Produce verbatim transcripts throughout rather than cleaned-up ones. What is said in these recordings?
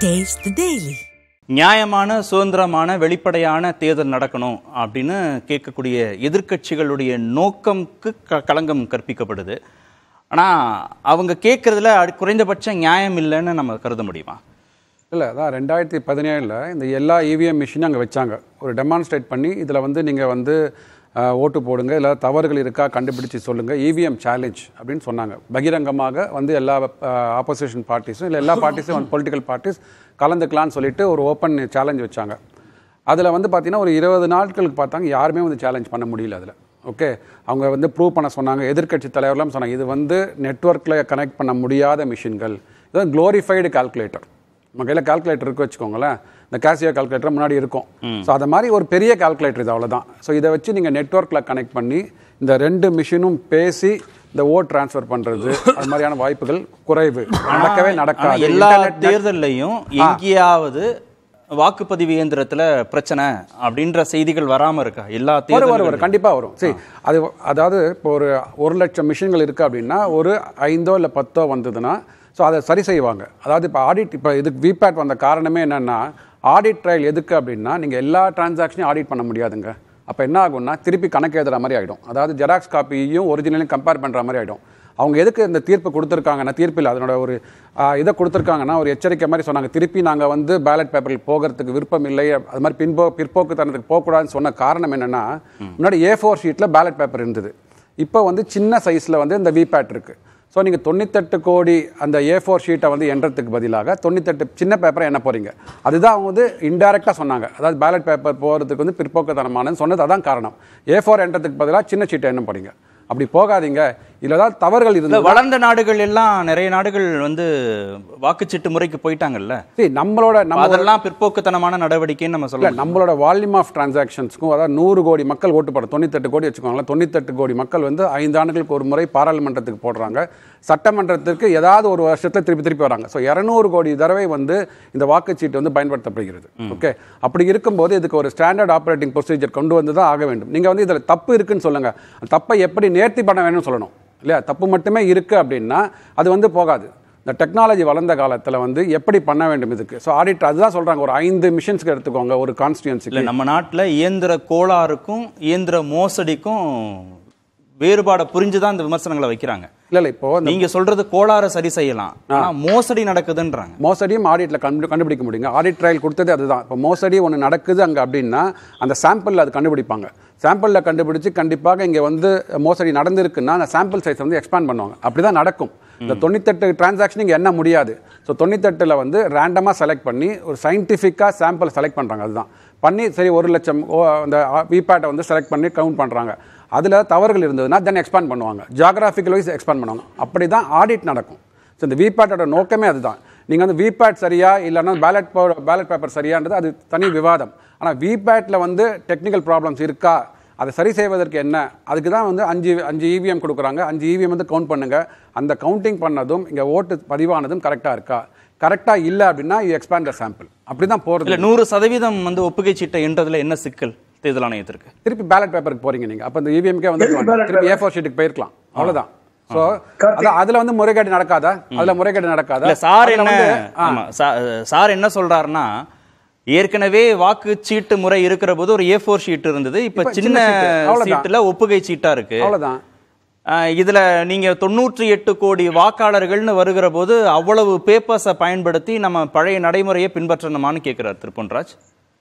Taste the Daily. நியாயமான சுதந்திரமான வெளிப்படையான தேர்தல் நடக்கணும் அப்படின்னு கேட்கக்கூடிய எதிர்க்கட்சிகளுடைய நோக்கம்க்கு க களங்கம் கற்பிக்கப்படுது. ஆனால் அவங்க கேட்குறதுல குறைந்தபட்ச நியாயம் இல்லைன்னு நம்ம கருத முடியுமா? இல்லை, அதான் ரெண்டாயிரத்தி பதினேழில் இந்த எல்லா இவிஎம் மிஷினும் அங்கே வச்சாங்க. ஒரு டெமான்ஸ்ட்ரேட் பண்ணி இதில் வந்து நீங்கள் வந்து ஓட்டு போடுங்க, இல்லை தவறுகள் இருக்கா கண்டுபிடிச்சி சொல்லுங்கள், இவிஎம் சேலஞ்ச் அப்படின்னு சொன்னாங்க. பகிரங்கமாக வந்து எல்லா ஆப்போசிஷன் பார்ட்டிஸும் இல்லை எல்லா பார்ட்டிஸும் வந்து பொலிட்டிக்கல் பார்ட்டிஸ் கலந்துக்கலான்னு சொல்லிட்டு ஒரு ஓப்பன் சேலஞ்ச் வச்சாங்க. அதில் வந்து பார்த்திங்கன்னா ஒரு இருபது நாட்களுக்கு பார்த்தாங்க யாருமே வந்து சேலஞ்ச் பண்ண முடியல. அதில் ஓகே அவங்க வந்து ப்ரூவ் பண்ண சொன்னாங்க. எதிர்க்கட்சி தலைவர்லாம் சொன்னாங்க இது வந்து நெட்வொர்க்கில் கனெக்ட் பண்ண முடியாத மிஷின்கள், இது க்ளோரிஃபைடு கால்குலேட்டர். நம்ம கையில் கால்குலேட்டர் இருக்கு வச்சுக்கோங்களேன், இந்த கேசியோ கால்குலேட்டர் முன்னாடி இருக்கும். ஸோ அதை மாதிரி ஒரு பெரிய கால்குலேட்டர் இது, அவ்வளோதான். ஸோ இதை வச்சு நீங்கள் நெட்வொர்க்கில் கனெக்ட் பண்ணி இந்த ரெண்டு மிஷினும் பேசி இந்த ஓட் டிரான்ஸ்ஃபர் பண்ணுறது அது மாதிரியான வாய்ப்புகள் குறைவு, நடக்கவே நடக்காது. எல்லா தேர்தல்லையும் எங்கேயாவது வாக்குப்பதிவு இயந்திரத்தில் பிரச்சனை அப்படின்ற செய்திகள் வராமல் இருக்கா? எல்லா தேர்தலும் வரும், கண்டிப்பாக வரும். சரி, அது அதாவது இப்போ ஒரு ஒரு லட்சம் மிஷின்கள் இருக்குது அப்படின்னா ஒரு ஐந்தோ இல்லை பத்தோ வந்ததுன்னா ஸோ அதை சரி செய்வாங்க. அதாவது இப்போ ஆடிட், இப்போ இதுக்கு விபேட் வந்த காரணமே என்னென்னா ஆடிட் ட்ரையல் எதுக்கு அப்படின்னா நீங்கள் எல்லா டிரான்சாக்ஷனையும் ஆடிட் பண்ண முடியாதுங்க. அப்போ என்ன ஆகும்னா திருப்பி கணக்கு எழுதுற மாதிரி ஆகிடும். அதாவது ஜெராக்ஸ் காப்பியையும் ஒரிஜினலையும் கம்பேர் பண்ணுற மாதிரி ஆகிடும். அவங்க எதுக்கு இந்த தீர்ப்பு கொடுத்துருக்காங்கன்னா, தீர்ப்பில் அதனோட ஒரு இதை கொடுத்துருக்காங்கன்னா ஒரு எச்சரிக்கை மாதிரி சொன்னாங்க. திருப்பி நாங்கள் வந்து பேலட் பேப்பரில் போகிறதுக்கு விருப்பம் இல்லை, அது மாதிரி பின்போ பிற்போக்குத்தனத்துக்கு போகக்கூடாதுன்னு சொன்ன காரணம் என்னென்னா, முன்னாடி ஏ ஃபோர் ஷீட்டில் பேலட் பேப்பர் இருந்தது. இப்போ வந்து சின்ன சைஸில் வந்து இந்த விபேட் இருக்குது. ஸோ நீங்கள் தொண்ணூத்தெட்டு கோடி அந்த ஏ ஃபோர் ஷீட்டை வந்து எண்றதுக்கு பதிலாக தொண்ணூத்தெட்டு சின்ன பேப்பரை என்ன போகிறீங்க, அதுதான் அவங்க வந்து இன்டெரக்டாக சொன்னாங்க. அதாவது பேலட் பேப்பர் போகிறதுக்கு வந்து பிற்போக்குத்தனமானு சொன்னது அதான் காரணம். ஏ ஃபோர் எண்றதுக்கு பதிலாக சின்ன ஷீட்டை என்ன போகிறீங்க, அப்படி போகாதீங்க. இதில் தான் தவறுகள் இருந்தது. வளர்ந்த நாடுகள் எல்லாம் நிறைய நாடுகள் வந்து வாக்குச்சீட்டு முறைக்கு போயிட்டாங்கல்ல. சரி, நம்மளோட நம்ம அதெல்லாம் பிற்போக்குத்தனமான நடவடிக்கைன்னு நம்ம சொல்லலாம். நம்மளோட வால்யூம் ஆஃப் டிரான்சாக்ஷன்ஸ்க்கும், அதாவது நூறு கோடி மக்கள் ஓட்டு போட தொண்ணூத்தெட்டு கோடி வச்சுக்கோங்களேன், தொண்ணூத்தெட்டு கோடி மக்கள் வந்து ஐந்து ஆண்டுகளுக்கு ஒரு முறை பாராளுமன்றத்துக்கு போடுறாங்க, சட்டமன்றத்திற்கு ஏதாவது ஒரு வருஷத்தில் திருப்பி திருப்பி வராங்க. ஸோ இரநூறு கோடி தடவை வந்து இந்த வாக்குச்சீட்டு வந்து பயன்படுத்தப்படுகிறது. ஓகே, அப்படி இருக்கும்போது இதுக்கு ஒரு ஸ்டாண்டர்ட் ஆப்ரேட்டிங் ப்ரொசீஜர் கொண்டு வந்து தான் ஆக வேண்டும். நீங்கள் வந்து இதில் தப்பு இருக்குன்னு சொல்லுங்கள், தப்பை எப்படி நேர்த்தி பண்ண வேணும்னு சொல்லணும் இல்லையா? தப்பு மட்டுமே இருக்குது அப்படின்னா அது வந்து போகாது. இந்த டெக்னாலஜி வளர்ந்த காலத்தில் வந்து எப்படி பண்ண வேண்டும் இதுக்கு. ஸோ ஆடிட் அதுதான் சொல்கிறாங்க. ஒரு ஐந்து மிஷின்ஸ்க்கு எடுத்துக்கோங்க ஒரு கான்ஸ்டியூன்சிக்கு. நம்ம நாட்டில் இயந்திர கோளாறுக்கும் இயந்திர மோசடிக்கும் வேறுபாடை புரிஞ்சுதான் இந்த விமர்சனங்களை வைக்கிறாங்க. இல்ல இல்ல இப்போ நீங்க சொல்றது கோளாறு சரி செய்யலாம், ஆனா மோசடி நடக்குதுன்றாங்க. மோசடியும் ஆடிட்ல கண்டுபிடிக்க முடியுங்க. ஆடிட் ட்ரையல் கொடுத்தது அதுதான். இப்போ மோசடி ஒன்று நடக்குது அங்கே அப்படின்னா அந்த சாம்பிளில் அது கண்டுபிடிப்பாங்க. சாம்பிளில் கண்டுபிடிச்சு கண்டிப்பாக இங்கே வந்து மோசடி நடந்திருக்குன்னா அந்த சாம்பிள் சைஸ் வந்து எக்ஸ்பேண்ட் பண்ணுவாங்க. அப்படி தான் நடக்கும். இந்த தொண்ணூத்தெட்டு டிரான்சாக்ஷன் இங்கே என்ன முடியாது. ஸோ தொண்ணூத்தெட்டில் வந்து ரேண்டமாக செலக்ட் பண்ணி ஒரு சயின்டிஃபிக்காக சாம்பிள் செலக்ட் பண்ணுறாங்க. அதுதான் பண்ணி சரி ஒரு லட்சம் அந்த விபேட்டை வந்து செலக்ட் பண்ணி கவுண்ட் பண்ணுறாங்க. அதில் தவறுகள் இருந்ததுன்னா தென் எக்ஸ்பேண்ட் பண்ணுவாங்க, ஜியாகிராஃபிக்கல் வைஸ் எக்ஸ்பேண்ட் பண்ணுவாங்க. அப்படி தான் ஆடிட் நடக்கும். ஸோ இந்த விபேட்டோட நோக்கமே அதுதான். நீங்கள் வந்து விபேட் சரியா இல்லைன்னா பேலட் பேலட் பேப்பர் சரியான்றது அது தனி விவாதம். ஆனால் விபேட்டில் வந்து டெக்னிக்கல் ப்ராப்ளம்ஸ் இருக்கா, அதை சரி செய்வதற்கு என்ன, அதுக்கு தான் வந்து அஞ்சு அஞ்சு இவிஎம் கொடுக்குறாங்க. அஞ்சு இவிஎம் வந்து கவுண்ட் பண்ணுங்கள், அந்த கவுண்டிங் பண்ணதும் இங்கே ஓட்டு பதிவானதும் கரெக்டாக இருக்கா, கரெக்டாக இல்லை அப்படின்னா யூ எக்ஸ்பேண்ட் த சாம்பிள். அப்படி தான் போகிறது. இல்லை நூறு சதவீதம் வந்து ஒப்புகை சீட்டை என்றதில் என்ன சிக்கல் தேர்தல் ஆணையத்திற்கு? திருப்பி பேலட் பேப்பருக்கு போறீங்க நீங்க, அப்ப இந்த இவிஎம்கே வந்து திருப்பி ஏ ஃபோர் ஷீட்டுக்கு போயிருக்கலாம், அவ்வளவுதான். சோ அதுல வந்து முறைகேடு நடக்காதா? அதுல முறைகேடு நடக்காதா? சார் என்ன சார் என்ன சொல்றாருன்னா, ஏற்கனவே வாக்குச்சீட்டு முறை இருக்கிற போது ஒரு ஏ ஃபோர் ஷீட் இருந்தது, இப்ப சின்ன சீட்டுல ஒப்புகை சீட்டா இருக்கு, அவ்வளவுதான். இதுல நீங்க தொண்ணூற்றி எட்டு கோடி வாக்காளர்கள்னு வருகிற போது அவ்வளவு பேப்பர்ஸை பயன்படுத்தி நம்ம பழைய நடைமுறையை பின்பற்றணுமான்னு கேட்கிறார் திரு பொன்ராஜ்.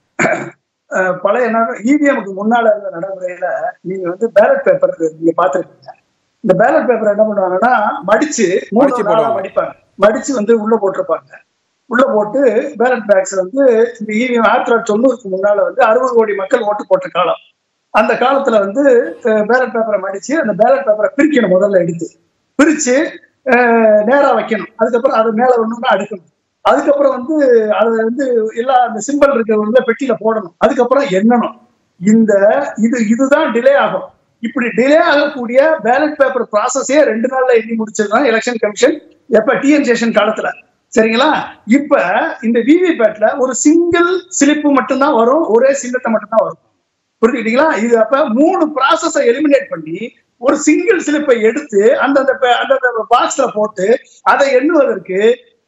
பழைய இவிஎம்க்கு முன்னால இருந்த நடைமுறையில நீங்க வந்து பேலட் பேப்பர் நீங்க பாத்துருக்கீங்க. இந்த பேலட் பேப்பர் என்ன பண்ணுவாங்கன்னா மடிச்சு மூச்சு போடுவாங்க, மடிப்பாங்க, மடிச்சு வந்து உள்ள போட்டிருப்பாங்க. உள்ள போட்டு பேலட் பேக்ஸ் வந்து இந்த இவிஎம் ஆயிரத்தி தொள்ளாயிரத்தி தொண்ணூறுக்கு முன்னால வந்து அறுபது கோடி மக்கள் ஓட்டு போட்ட காலம். அந்த காலத்துல வந்து பேலட் பேப்பரை மடிச்சு அந்த பேலட் பேப்பரை பிரிக்கணும், முதல்ல எடுத்து பிரிச்சு நேரா வைக்கணும். அதுக்கப்புறம் அது மேல ஒண்ணுன்னா அடுக்கணும். அதுக்கப்புறம் வந்து அதை வந்து எல்லா அந்த சிம்பிள் இருக்கிற பெட்டியில போடணும். அதுக்கப்புறம் எண்ணணும். இந்த இது இதுதான் டிலே ஆகும். இப்படி டிலே ஆகக்கூடிய பேலட் பேப்பர் ப்ராசஸே ரெண்டு நாள்ல எண்ணி முடிச்சிருக்காங்க எலெக்ஷன் கமிஷன் எப்ப டிஎன் சேஷன் காலத்துல. சரிங்களா? இப்ப இந்த விவிபேட்ல ஒரு சிங்கிள் ஸ்லிப்பு மட்டும்தான் வரும், ஒரே சின்னத்தை மட்டும்தான் வரும். புரிஞ்சுக்கிட்டீங்களா? இது அப்ப மூணு ப்ராசஸை எலிமினேட் பண்ணி ஒரு சிங்கிள் ஸ்லிப்பை எடுத்து அந்த அந்த பாக்ஸ்ல போட்டு அதை எண்ணுவதற்கு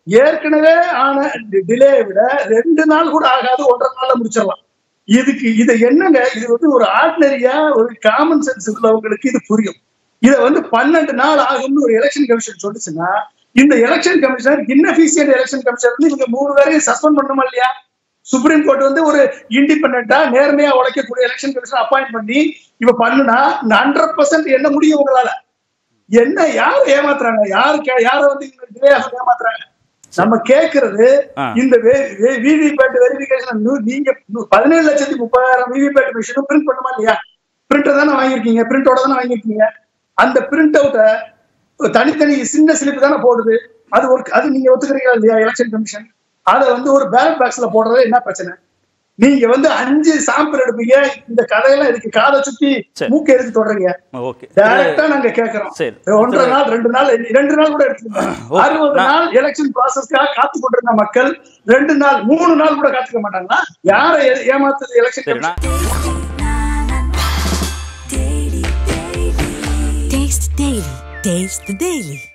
ஏற்கனவே ஆன டிலே விட ரெண்டு நாள் கூட ஆகாது, ஒன்றரை நாள்ல முடிச்சிடலாம். இதுக்கு இது என்னங்க, இது வந்து ஒரு ஆர்டினரியா ஒரு காமன் சென்ஸ் உள்ளவங்களுக்கு இது புரியும். இதை வந்து பன்னெண்டு நாள் ஆகும்னு ஒரு எலெக்ஷன் கமிஷன் சொல்லிச்சுன்னா, இந்த election commissioner inefficient election commissioner வந்து இவங்க மூணு பேரையும் சஸ்பெண்ட் பண்ணணுமா இல்லையா? சுப்ரீம் கோர்ட் வந்து ஒரு இண்டிபெண்டா நேர்மையா உழைக்கக்கூடிய எலெக்ஷன் கமிஷன் அப்பாயிண்ட் பண்ணி இவ பண்ணுனா ஹண்ட்ரட் பர்சன்ட் என்ன முடியும் உங்களால? என்ன யார ஏமாத்துறாங்க? யாரு யார வந்து ஏமாத்துறாங்க? நம்ம கேட்கறது இந்த விவிபேட் வெரிஃபிகேஷன் நீங்க பதினேழு லட்சத்தி முப்பதாயிரம் விவிபேட் மிஷினும் பிரிண்ட் பண்ணுமா இல்லையா? பிரிண்டர் தானே வாங்கியிருக்கீங்க, பிரிண்டோட தானே வாங்கியிருக்கீங்க. அந்த பிரிண்ட் அவுட்டை தனித்தனி சின்ன ஸ்லிப் தானே போடுது. அது ஒரு அது நீங்க ஒத்துக்கிறீங்களா இல்லையா? எலெக்ஷன் கமிஷன் அதை வந்து ஒரு பேலட் பாக்ஸ்ல போடுறது என்ன பிரச்சனை? நீங்க வந்து அஞ்சு சாம்பிள் எடுப்பீங்க, இந்த கதையெல்லாம் இதுக்கு காதை சுத்தி மூக்க எடுத்து தொடறீங்க. டைரக்டா நாங்க கேட்கிறோம். ஒன்றரை நாள் ரெண்டு நாள் ரெண்டு நாள் கூட எடுத்துக்கோங்க. அறுபது நாள் எலெக்ஷன் ப்ராசஸ்க்காக காத்து கொண்டிருந்த மக்கள் ரெண்டு நாள் மூணு நாள் கூட காத்துக்க மாட்டாங்களா? யாரை ஏமாத்துறது election commission? Taste the Daily. Taste the Daily.